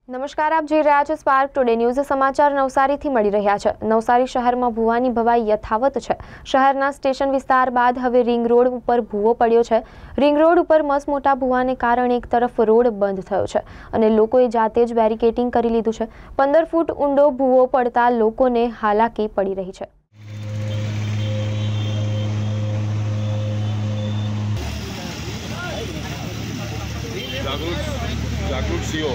નમસ્કાર, આપ જોઈ રહ્યા છો સ્પાર્ક ટુડે ન્યૂઝ. સમાચાર નવસારીથી મળી રહ્યા છે. નવસારી શહેરમાં ભૂવાની ભવાઈ યથાવત છે. શહેરના સ્ટેશન વિસ્તાર બાદ હવે રિંગ રોડ ઉપર ભૂવો પડ્યો છે. રિંગ રોડ ઉપર મસમોટા ભૂવાને કારણે એક તરફ રોડ બંધ થયો છે અને લોકોએ જાતે જ બેરિકેડિંગ કરી લીધું છે. 15 ફૂટ ઊંડો ભૂવો પડતા લોકોને હાલાકી પડી રહી છે. જાગૃત સીઓ